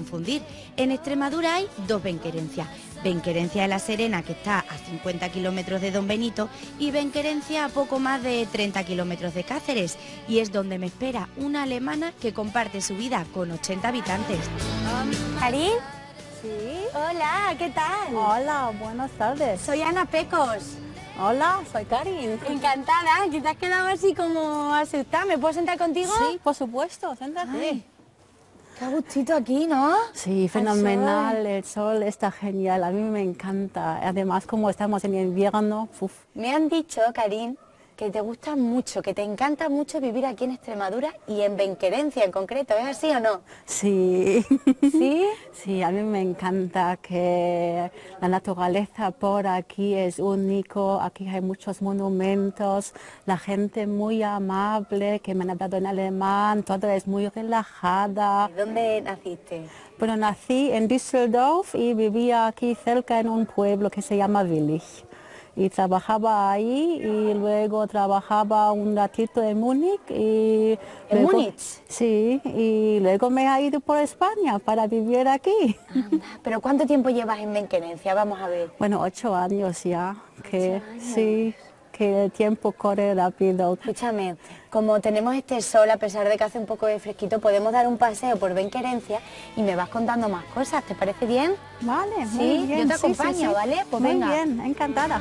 confundir. En Extremadura hay dos Benquerencias. Benquerencia de la Serena, que está a 50 kilómetros de Don Benito, y Benquerencia a poco más de 30 kilómetros de Cáceres. Y es donde me espera una alemana que comparte su vida con 80 habitantes. ¿Karin? Sí. Hola, ¿qué tal? Hola, buenas tardes. Soy Ana Pecos. Hola, soy Karin. Encantada, que te has quedado así como asustada. ¿Me puedo sentar contigo? Sí, por supuesto, siéntate. Ay, qué gustito aquí, ¿no? Sí, fenomenal, el sol está genial, a mí me encanta. Además, como estamos en invierno, Me han dicho, Karin, que te gusta mucho, que te encanta mucho vivir aquí en Extremadura y en Benquerencia en concreto, ¿es así o no? Sí. ¿Sí? Sí, a mí me encanta que la naturaleza por aquí es único, aquí hay muchos monumentos, la gente muy amable, que me han hablado en alemán, todo es muy relajada. ¿Y dónde naciste? Bueno, nací en Düsseldorf y vivía aquí cerca en un pueblo que se llama Willich. Y trabajaba ahí y luego trabajaba un ratito en Múnich. ¿En luego, Múnich? Sí, y luego me he ido por España para vivir aquí. Anda, ¿pero cuánto tiempo llevas en Benquerencia? Vamos a ver. Bueno, 8 años ya, que 8 años. sí, que el tiempo corre rápido. Escúchame, como tenemos este sol, a pesar de que hace un poco de fresquito, podemos dar un paseo por Benquerencia y me vas contando más cosas, ¿te parece bien? Vale, Sí, muy bien. yo te acompaño, ¿vale? Pues muy venga. bien, encantada.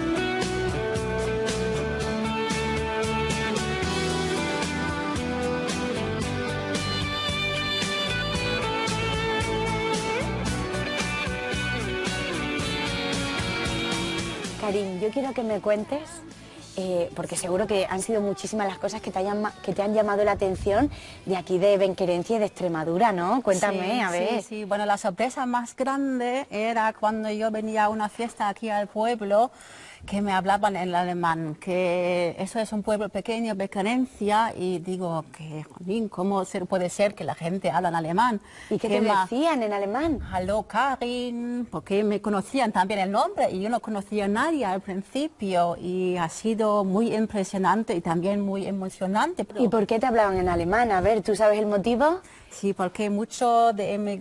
Karin, yo quiero que me cuentes, porque seguro que han sido muchísimas las cosas que te han llamado la atención de aquí de Benquerencia y de Extremadura, ¿no? Cuéntame, Sí, a ver. Sí. Bueno, la sorpresa más grande era cuando yo venía a una fiesta aquí al pueblo, que me hablaban en alemán, que eso es un pueblo pequeño, Benquerencia, y digo, que, jolín, ¿cómo puede ser que la gente habla en alemán? ¿Y qué te decían en alemán? Hallo Karin, porque me conocían también el nombre y yo no conocía a nadie al principio y ha sido muy impresionante y también muy emocionante. ¿Y por qué te hablaban en alemán? A ver, ¿tú sabes el motivo? Sí, porque muchos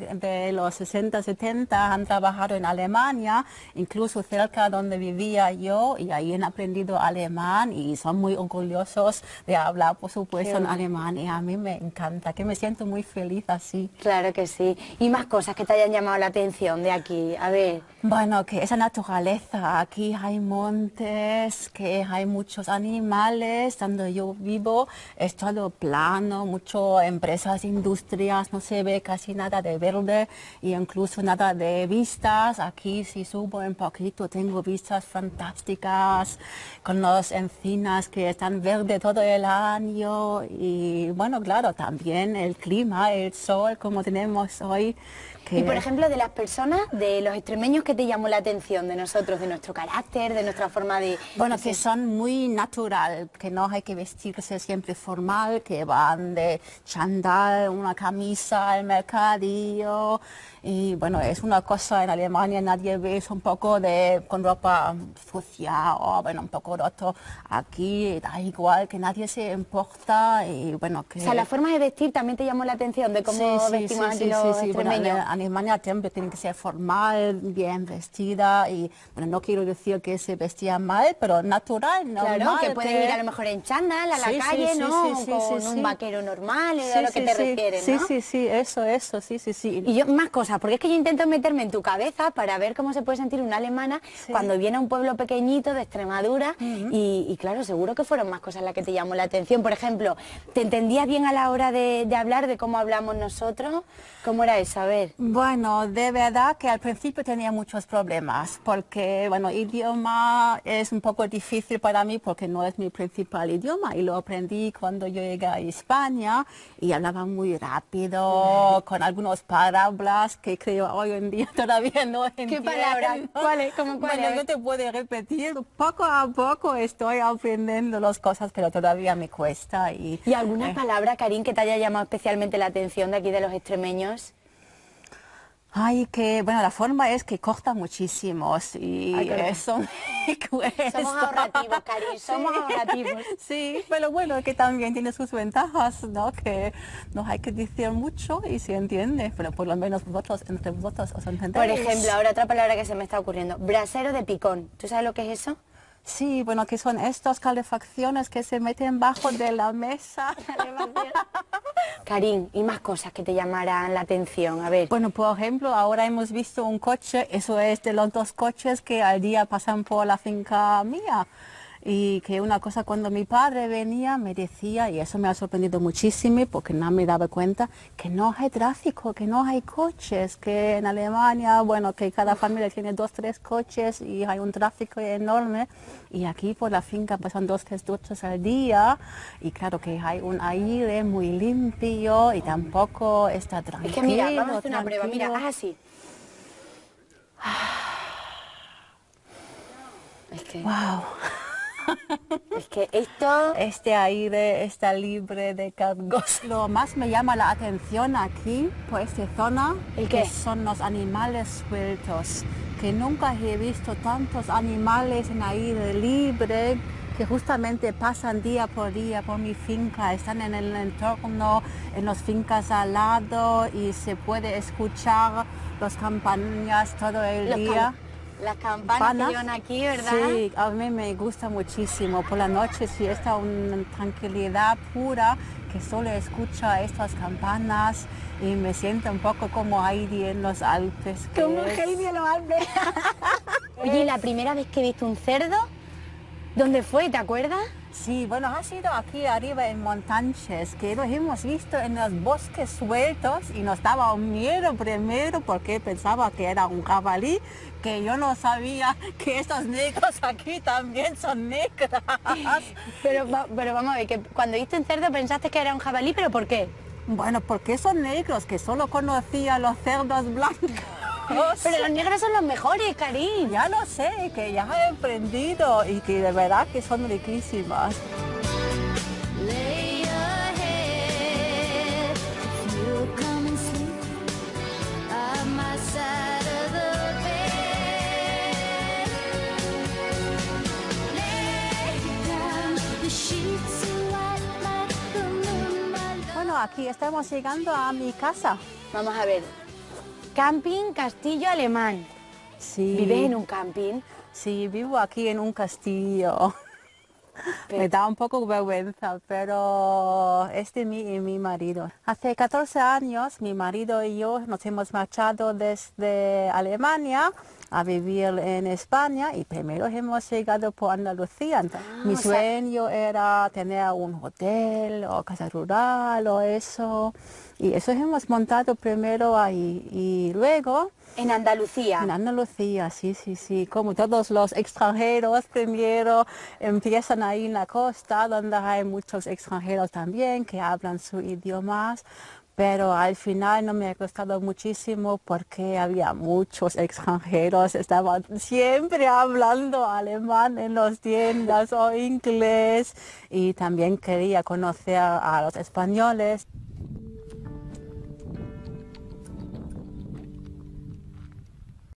de los 60, 70 han trabajado en Alemania, incluso cerca donde vivía yo, y ahí han aprendido alemán y son muy orgullosos de hablar, por supuesto, en alemán. Y a mí me encanta, que me siento muy feliz así. Claro que sí. ¿Y más cosas que te hayan llamado la atención de aquí? A ver. Bueno, que esa naturaleza, aquí hay montes, que hay muchos animales, donde yo vivo es todo plano, muchas empresas, industrias, no se ve casi nada de verde e incluso nada de vistas. Aquí si subo un poquito tengo vistas fantásticas con las encinas que están verdes todo el año y bueno, claro, también el clima, el sol como tenemos hoy. Y por ejemplo, de las personas, de los extremeños, ¿qué te llamó la atención de nosotros, de nuestro carácter, de nuestra forma de...? Bueno, que son muy natural, que no hay que vestirse siempre formal, que van de chándal, una camisa al mercadillo. Y bueno, es una cosa en Alemania, nadie ve un poco con ropa sucia o bueno, un poco roto. Aquí da igual, que nadie se importa y bueno, que... O sea, la forma de vestir también te llamó la atención de cómo vestimos aquí los extremeños. Bueno, en Alemania siempre tiene que ser formal, bien vestida y bueno, no quiero decir que se vestía mal, pero natural, normal. Claro, que pueden ir a lo mejor en chándal a la calle, ¿no? Con un vaquero normal, es a lo que te refieres, ¿no? Sí, eso, sí. Y yo, más cosas, porque es que yo intento meterme en tu cabeza para ver cómo se puede sentir una alemana cuando viene a un pueblo pequeñito de Extremadura y claro, seguro que fueron más cosas las que te llamó la atención. Por ejemplo, ¿te entendías bien a la hora de hablar, de cómo hablamos nosotros? ¿Cómo era eso? A ver. Bueno, de verdad que al principio tenía muchos problemas porque, bueno, idioma es un poco difícil para mí porque no es mi principal idioma y lo aprendí cuando yo llegué a España y hablaba muy rápido, con algunas palabras que creo hoy en día todavía no entiendo. ¿Qué palabras? ¿Cuáles? ¿Cómo cuáles? Bueno, yo te puedo repetir, poco a poco estoy aprendiendo las cosas, pero todavía me cuesta. ¿Y alguna palabra, Karin, que te haya llamado especialmente la atención de aquí de los extremeños? Ay, que, bueno, la forma es que corta muchísimo y Ay, claro. eso me cuesta. Somos ahorrativos, Cari, somos ahorrativos. Sí, pero bueno, que también tiene sus ventajas, ¿no? Que no hay que decir mucho y se entiende, pero por lo menos vosotros, entre vosotros os entendéis. Por ejemplo, ahora otra palabra que se me está ocurriendo, brasero de picón. ¿Tú sabes lo que es eso? Sí, bueno, que son estas calefacciones que se meten bajo de la mesa. Karin, y más cosas que te llamarán la atención, a ver. Bueno, por ejemplo, ahora hemos visto un coche, eso es de los 2 coches que al día pasan por la finca mía. Y que una cosa cuando mi padre venía me decía, y eso me ha sorprendido muchísimo porque no me daba cuenta, que no hay tráfico, que no hay coches, que en Alemania, bueno, que cada familia tiene 2, 3 coches y hay un tráfico enorme. Y aquí por la finca pasan 2, 3 duchas al día y claro que hay un aire muy limpio y tampoco está tranquilo. Es que mira, vamos a hacer una prueba, mira, haz así. Es que... Wow. Es que esto... Este aire está libre de cargos. Lo más me llama la atención aquí, por esta zona, ¿El qué? que son los animales sueltos. Que nunca he visto tantos animales en aire libre que justamente pasan día por mi finca, están en el entorno, en las fincas al lado y se puede escuchar las campanas todo el día. Las campanas que llevan aquí, ¿verdad? Sí, a mí me gusta muchísimo. Por la noche sí está una tranquilidad pura que solo escucho estas campanas y me siento un poco como Heidi en los Alpes. Como Heidi en los Alpes. Oye, ¿la primera vez que viste un cerdo? ¿Dónde fue? ¿Te acuerdas? Sí, bueno, ha sido aquí arriba en Montanches, que lo hemos visto en los bosques sueltos y nos daba un miedo primero porque pensaba que era un jabalí, que yo no sabía que estos negros aquí también son negras. Pero vamos a ver, que cuando viste un cerdo pensaste que era un jabalí, ¿pero por qué? Bueno, porque son negros, que solo conocía los cerdos blancos. Pero los negros son los mejores, Karin. Ya lo sé, que ya he aprendido y que de verdad que son riquísimas. Bueno, aquí estamos llegando a mi casa. Vamos a ver. Camping Castillo Alemán. Sí. ¿Vives en un camping? Sí, vivo aquí en un castillo. Me da un poco vergüenza, pero es de mí y mi marido. Hace 14 años mi marido y yo nos hemos marchado desde Alemania a vivir en España y primero hemos llegado por Andalucía. Mi sueño era tener un hotel o casa rural o eso. Y eso hemos montado primero ahí y luego... En Andalucía. En Andalucía, sí, sí, sí. Como todos los extranjeros, primero empiezan ahí en la costa, donde hay muchos extranjeros también que hablan su idioma. Pero al final no me ha costado muchísimo porque había muchos extranjeros, estaban siempre hablando alemán en las tiendas o inglés y también quería conocer a los españoles.